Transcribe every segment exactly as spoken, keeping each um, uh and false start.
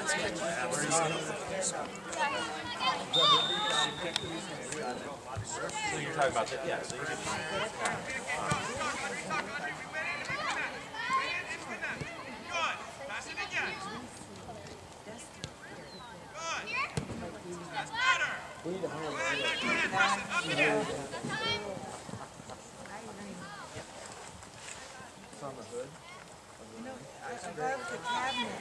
So you're talking about that, yeah. So you can, We need to hire him. It's on the hood. No, above the cabinet.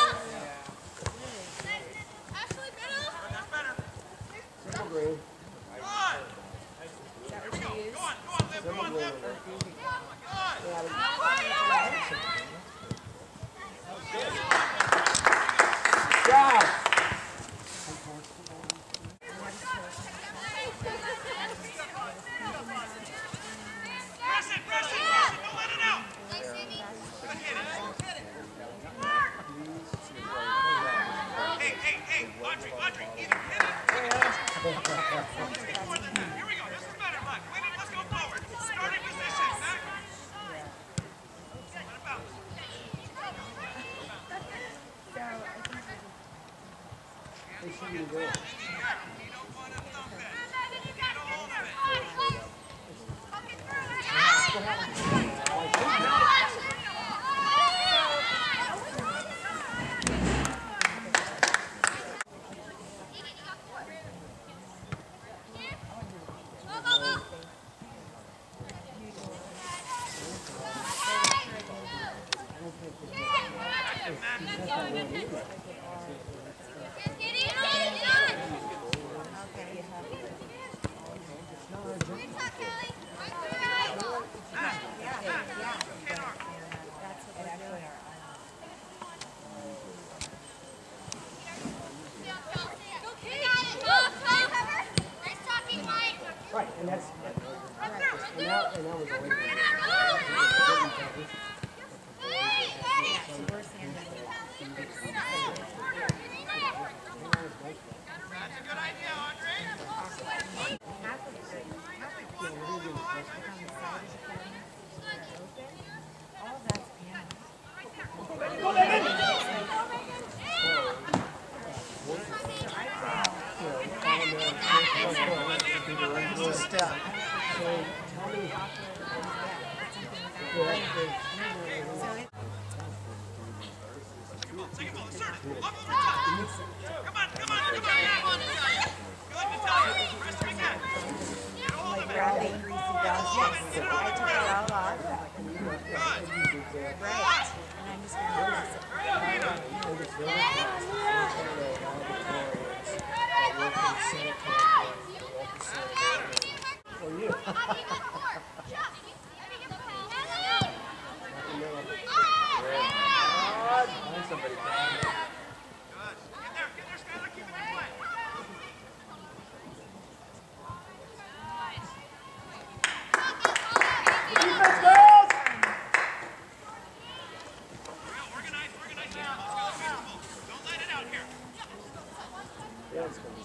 Ashley, middle. That's better. Simple green. Go on. Here we go. Go on, go on, Liv. Go on, Liv. Go on. Job. Press it, press it, press it. Don't let it out. Good hit it. Hey, hey, hey, Audrey, Audrey, either hit it or get it. More than that. Here we go. This is better, Buck. Win it. Let's go forward. Starting position. Back. Let it bounce. They should be good. You don't want to thump it. Get a hold of it. Right, and that's and that, and that was the way. That's a good idea, Audrey. Step. So tell me. Second ball, insert it. Up over top. Come on, come on, come on. Good, Natalia. Press it again. Get a hold of it. Bradley and Greasy does. Yes. I took it all off. Good. Right. And I'm just going to release it. For you. Somebody Good. Get there, get there, Skylar. Keep it in play. Defense, girls! Organize, organize. Let's go, beautiful. Don't let it out here. Yeah, it's good.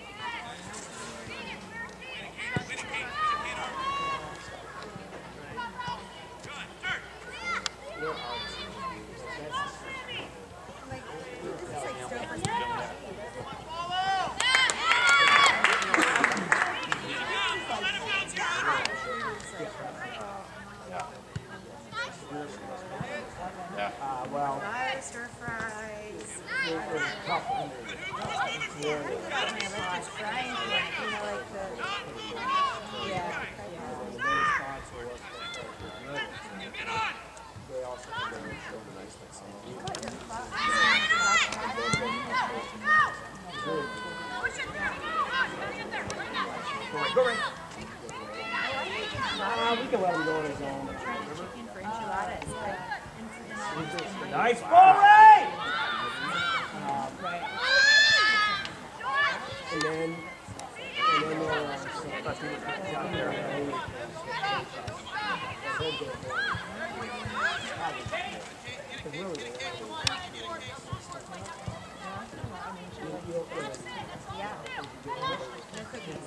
Uh, well, Stir fries. it was a tough one. Yeah. French frying, you know, like the, yeah. They also come down and show the nice things. Go right. Uh, we can let him go on his own. Chicken for enchiladas. Nice ball, Ray! Uh, and then, and then they'll, uh, so, down there, and they, really, Yeah. No cookies.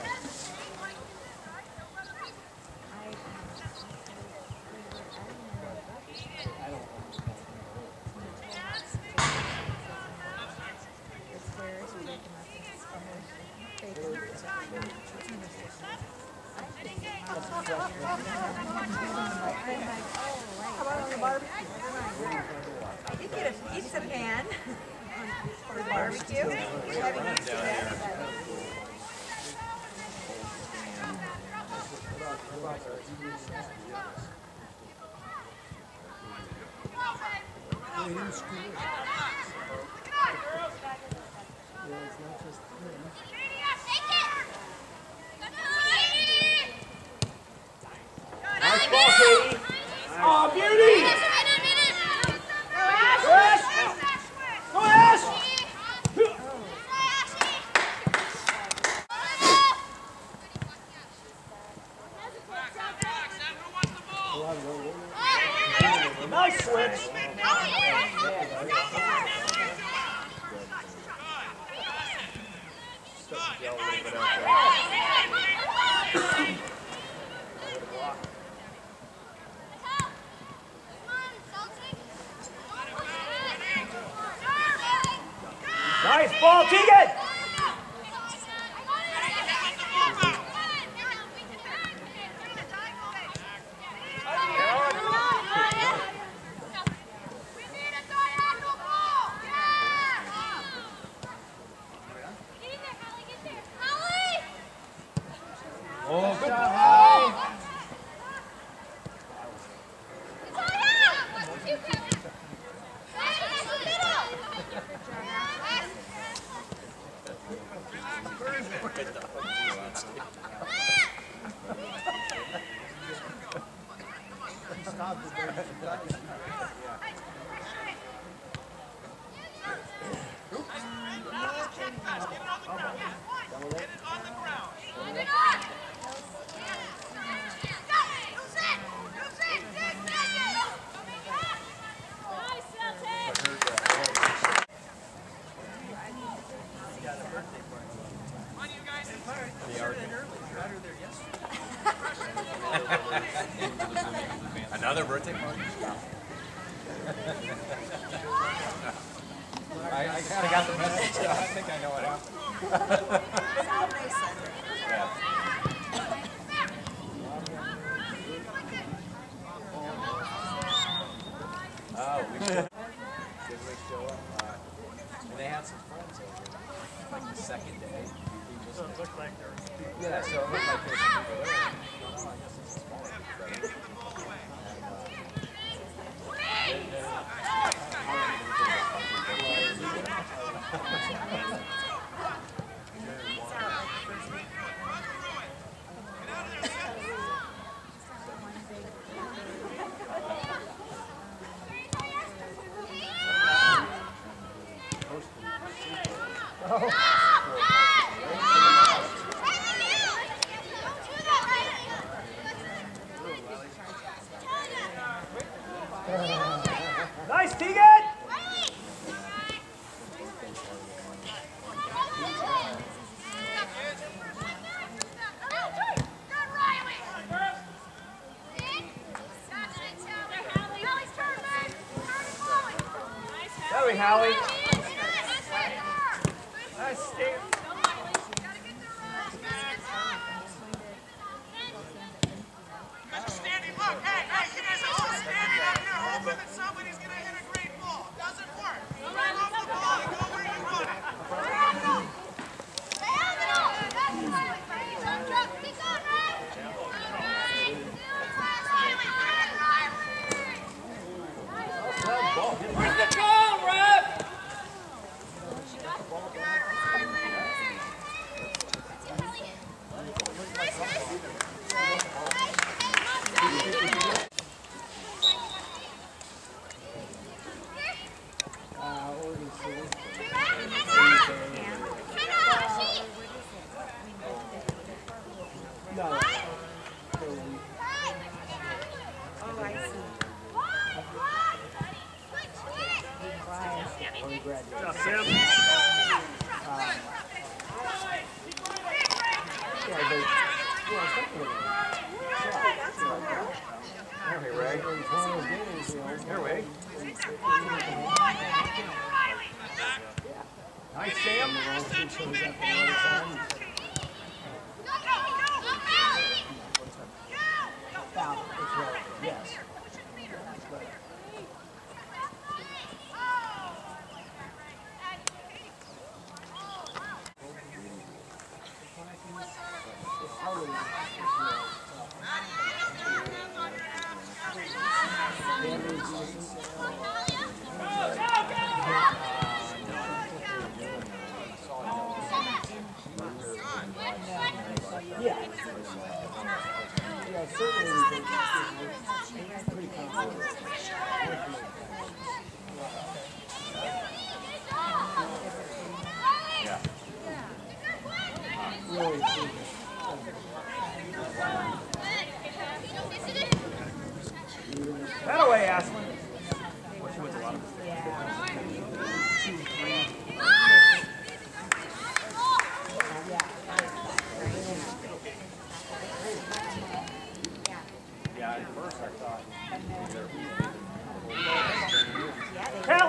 I about on the barbecue? I did get a pizza pan for the barbecue. We're having used to that. They didn't screw it. Yeah, it's not just him. Nice ball, Katie. Oh, beauty! Go, Ash! Go, Ash! Nice switch. Nice ball, Tegan! Oh, good job. Another birthday party? I, I kind of got the message. I think I know what happened. Yeah. Oh, we should. Did we show up? Uh, and they had some friends over like the second day. So it looked like there were people. Yeah, so it looked like there were some people there. Oh, I guess it's a small group. Nice, Tegan! Sorry, Howie. Nice, Steve. Standing, look, hey, hey, you guys are all standing up here hoping that somebody's going to hit a great ball. Doesn't work. You run off the ball and go where you want it. Where's the goal, ref? Uh, Oregon City. No. Oh, I see. Undergraduate. Good job, Sam. Yeah, but, yeah, something. Here, Ray. It's one of those games, you know. Here, Ray. Nice, Sam.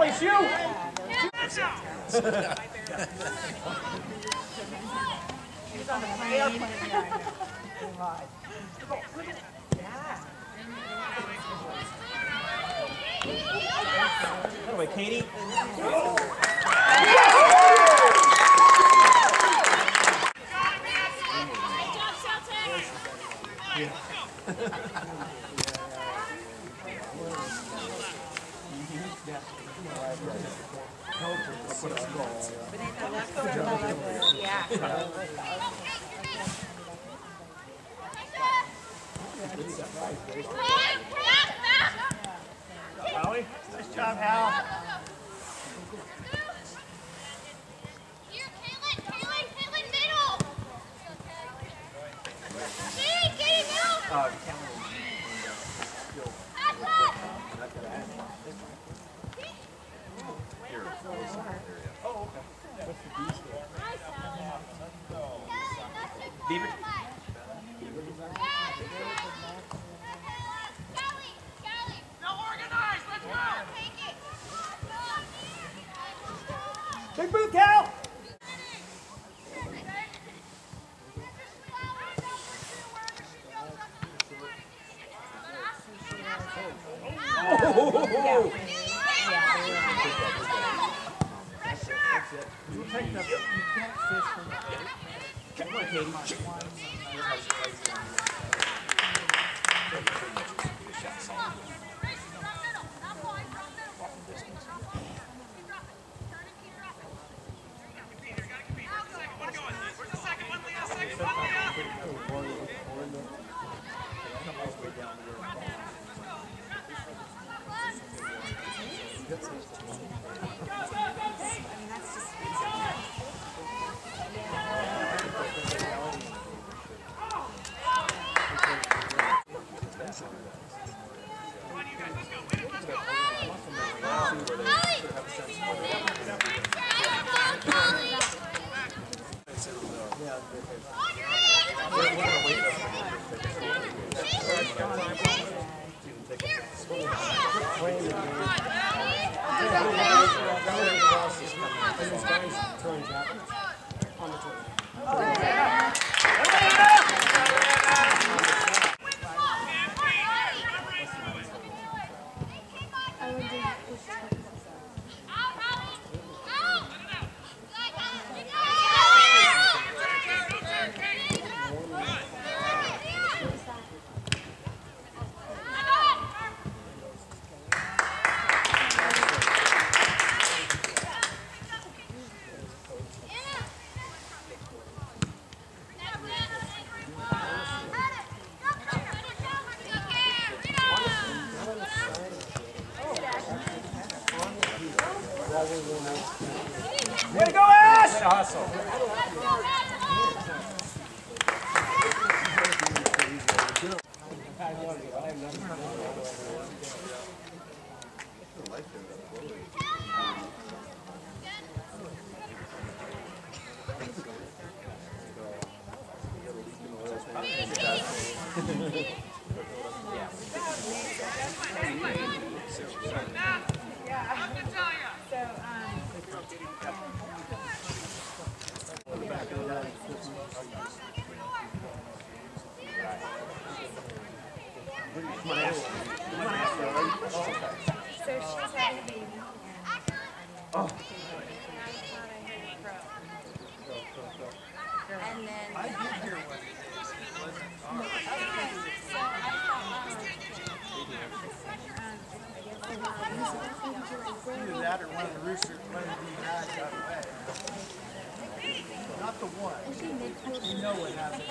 Hallie, shoot! He was on the plane. By the way, Katie. Howie, nice job, Hal. Here, Caitlin, Caitlin, Caitlin, middle. Katie, Katie, middle. Uh, Pass up. Beaver. Big boot, Cal! Oh! Come on, Katie. Way to go, Ash! Way to hustle. So she's having a baby. Oh. And then I did hear what it is. Either that or one of the roosters playing the bag got away. Not the one. You know what happened.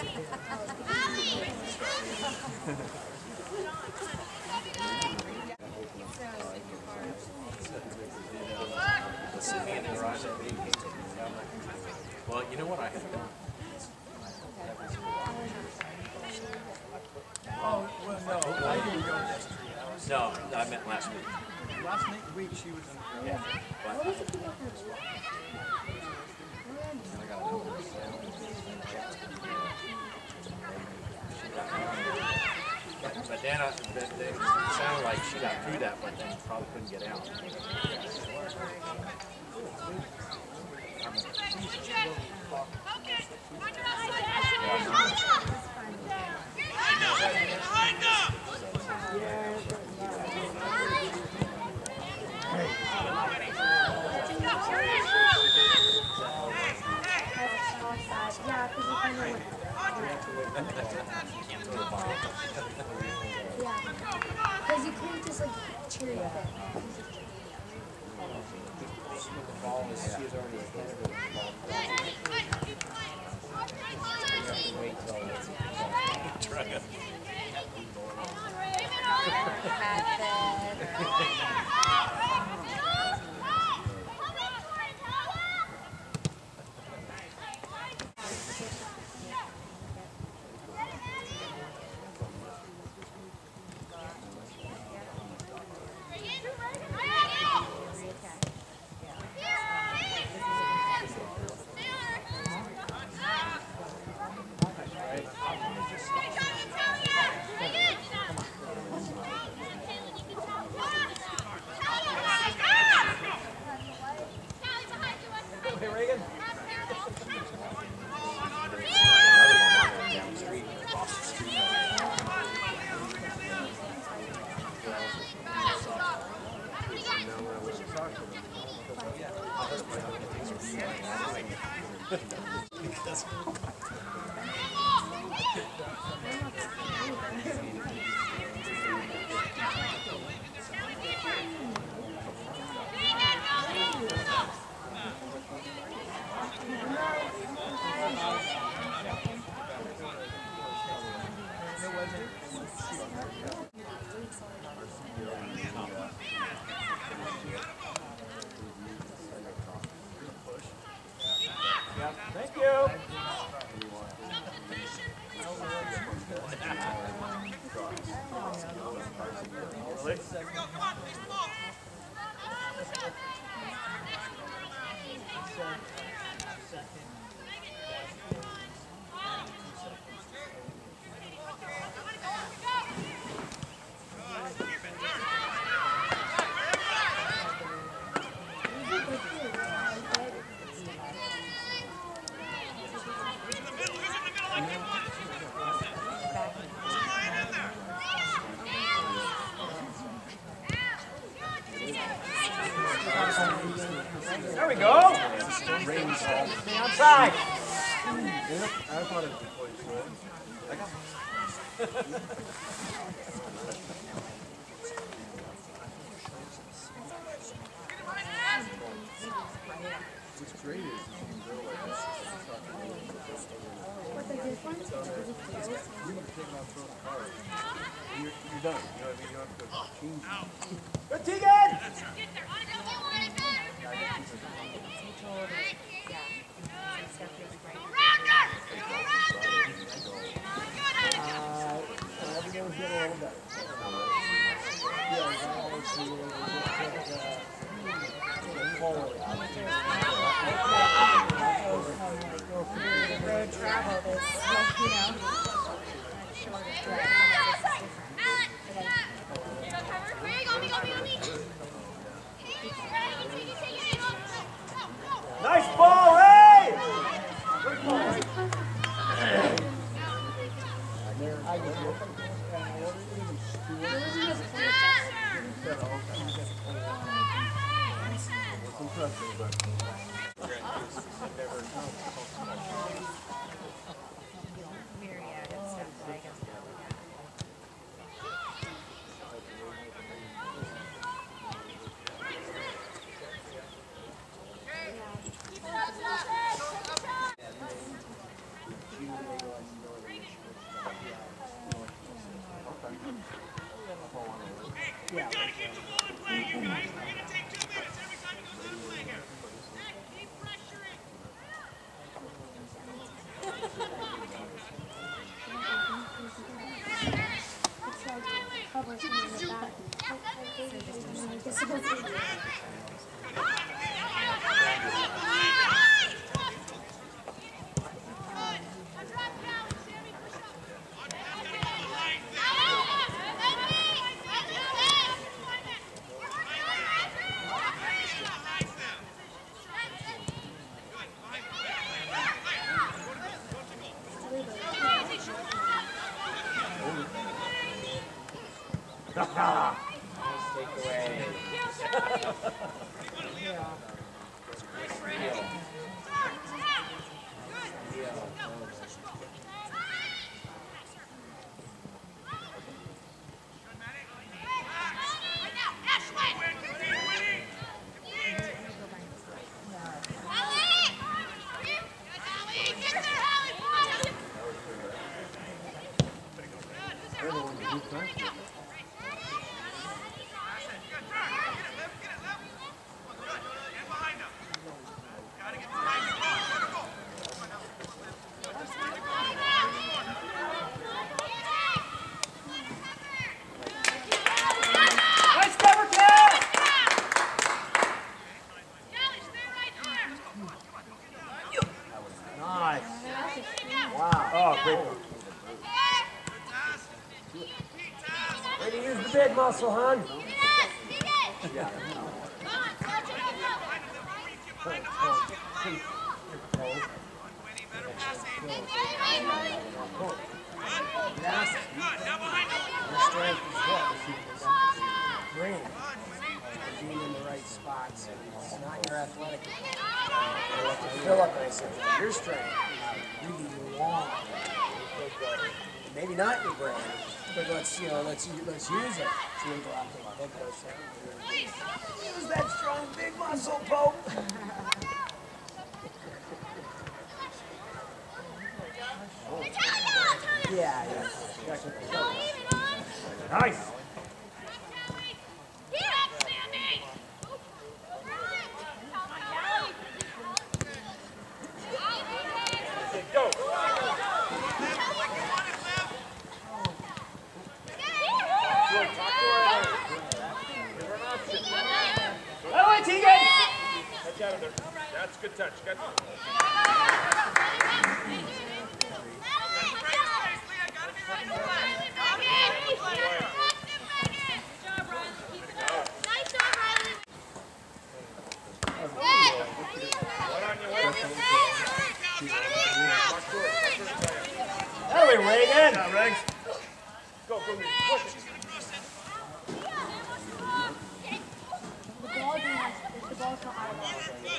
Well, you know what I have done? Oh, well, no, I didn't go this three hours. No, I meant last week. Last week she was in the Yeah. But, but then I, it sounded like she got through that, but then probably couldn't get out. Yeah, because you kind of like... Yeah. Because you can't just like cherry pick. The ball is, she is already ahead of her. Wait till it's try to. Thank you. Really? There we go. Stay outside. I thought it was quite slow. I got what's great is you can go like this. What the difference? You can take it out, throw the car. You're, you're done. You know what I mean? You don't have to go change. Good, Tegan. Everything's getting a little better. Yeah, I always see it. Forward. Road travel is, you know, shorter. Nice ball, hey! Good ball. I get you. And I wasn't even steward. It's impressive, but Myriad of stuff that I guess they're looking at. Hey, we gotta keep the ball in play, you guys. We're gonna take two minutes every time you go to the play here. Big muscle, hon. Yeah. Your strength is what? Green. Being in the right spots. It's not your athletic. Philip, I said, your strength is really long. Maybe not your brain, but let's you know let's let's use it. See him drop the head goes down. Use that strong big muscle, Pope. Yeah, yeah. Nice. Go. That's a good touch. Good. There we Reagan. Yeah, Regs. Go, go, go. The ball didn't have, the ball's not out of bounds.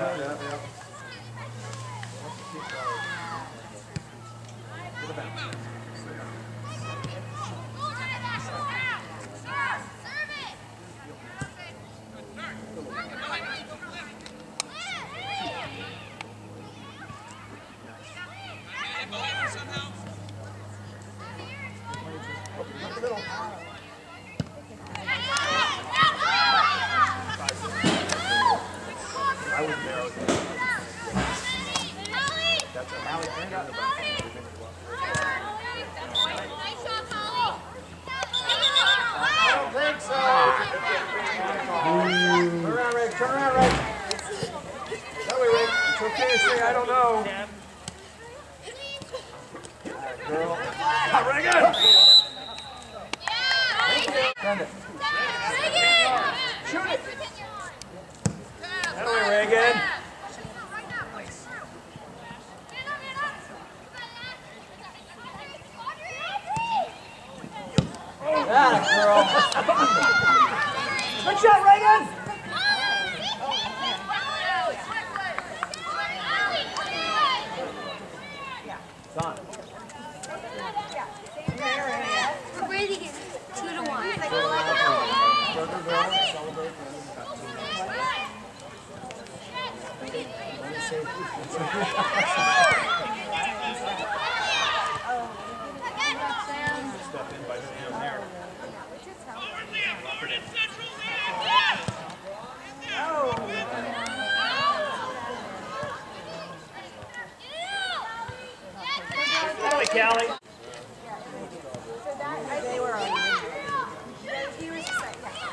yeah, yeah. Get a bounce. I would narrow it down. That's a Allie. Bring out the bounce. I don't think so. Turn around, Rick. Turn around, Rick. That way, Rick. It's okay to say I don't know. Girl. Ah, Reagan! Send it. Shoot it. That way, Reagan. That girl. Good shot, Reagan. It's on. We're ready to get two to one. Step in by standing there. Callie. They were on. He was just like,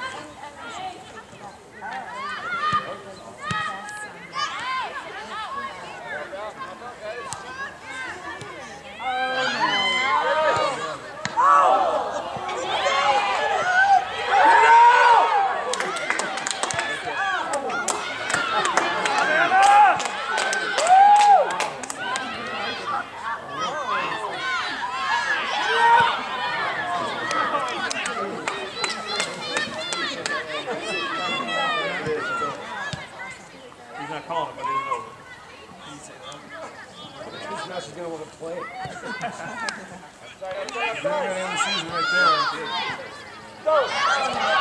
He's not calling it, but it is over. This mess is going to want to play. You're going to end the season right there. Go!